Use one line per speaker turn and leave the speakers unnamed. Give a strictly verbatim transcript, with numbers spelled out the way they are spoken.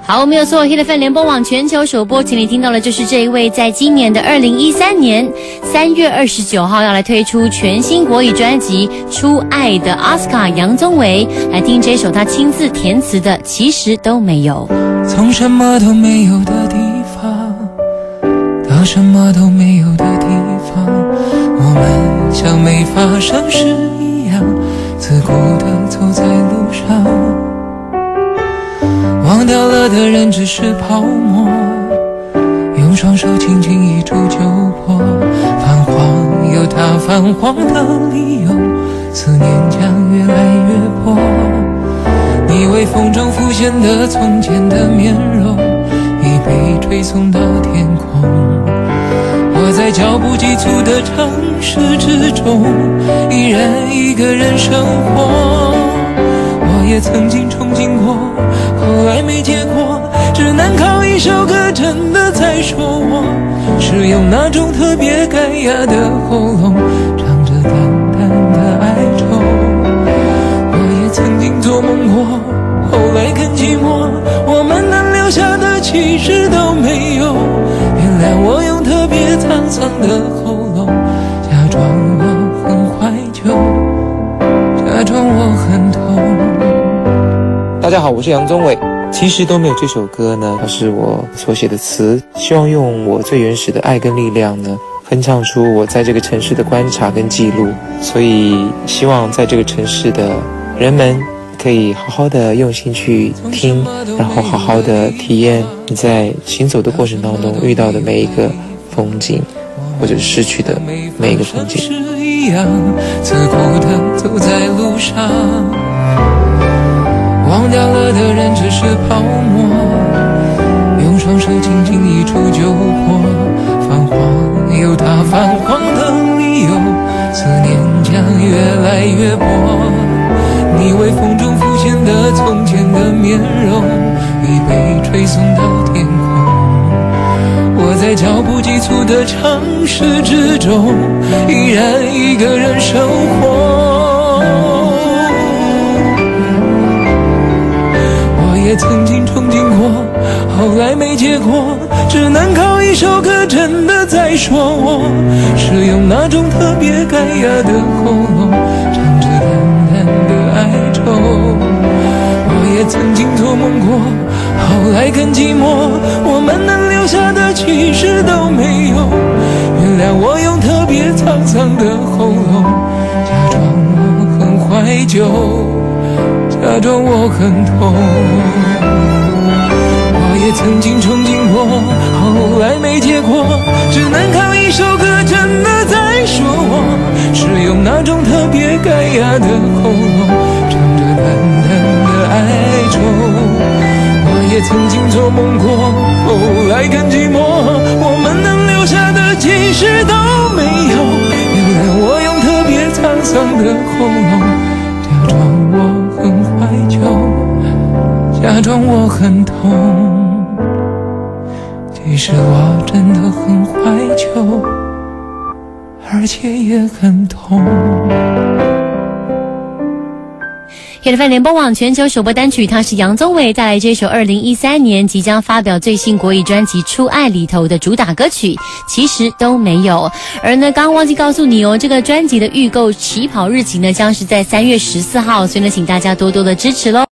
好，没有错 ，Hit F M 联播网全球首播，请你听到的就是这一位，在今年的二零一三年三月二十九号要来推出全新国语专辑《初爱》的奥斯卡杨宗纬，来听这首他亲自填词的《其实都没有》。
从什么都没有的地方到什么都没有的地方，我们像没发生事一样，自顾地走在路上。忘掉了的人只是泡沫，用双手轻轻一触就破。泛黄有它泛黄的理由，思念将越来越薄。你微风中浮现的从前的面容，已被吹送到天空。我在脚步急促的城市之中，依然一个人生活。我也曾经憧憬过，后来没结果，只能靠一首歌真的在说我，是用那种特别干哑的喉咙唱着淡淡的哀愁。我也曾经做梦过，后来更寂寞，我们能留下的其实都没有。原谅我用特别沧桑的喉咙，假装我很怀旧，假装我很痛。
大家好，我是杨宗纬。其实都没有这首歌呢，它是我所写的词，希望用我最原始的爱跟力量呢，哼唱出我在这个城市的观察跟记录。所以希望在这个城市的人们可以好好的用心去听，然后好好的体验你在行走的过程当中遇到的每一个风景，或者失去的每一个风景。
自顾地走在路上，忘掉了的人只是泡沫，用双手轻轻一触就破。泛黄有它泛黄的理由，思念将越来越薄。你微风中浮现的从前的面容，已被吹送到天空。我在脚步急促的城市之中，依然一个人生活。也曾经憧憬过，后来没结果，只能靠一首歌真的在说我，是用那种特别干哑的喉咙唱着淡淡的哀愁。我也曾经做梦过，后来更寂寞，我们能留下的其实都没有。原谅我用特别沧桑的喉咙，假装我很怀旧，假装我很痛。我也曾经憧憬过，后来没结果，只能靠一首歌真的在说我，是用那种特别干哑的喉咙唱着淡淡的哀愁。我也曾经做梦过，后来更寂寞，我们能留下的其实都没有。原谅我用特别沧桑的喉咙，假装我很怀旧，假装我很痛。其实我真的很怀旧，而且也很痛。
Hit F M 联播网全球首播单曲，它是杨宗纬带来这首二零一三年即将发表最新国语专辑《初爱》里头的主打歌曲，其实都没有。而呢，刚刚忘记告诉你哦，这个专辑的预购起跑日期呢，将是在三月十四号，所以呢，请大家多多的支持咯。